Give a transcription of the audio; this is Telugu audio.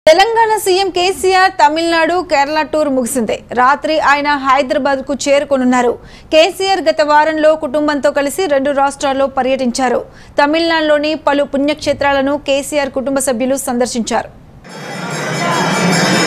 తెలంగాణ సీఎం కేసీఆర్ తమిళనాడు కేరళ టూర్ ముగిసింది. రాత్రి ఆయన హైదరాబాద్ కు చేరుకోనున్నారు. కేసీఆర్ గత వారంలో కుటుంబంతో కలిసి 2 రాష్ట్రాల్లో పర్యటించారు. తమిళనాడులోని పలు పుణ్యక్షేత్రాలను కేసీఆర్ కుటుంబ సభ్యులు సందర్శించారు.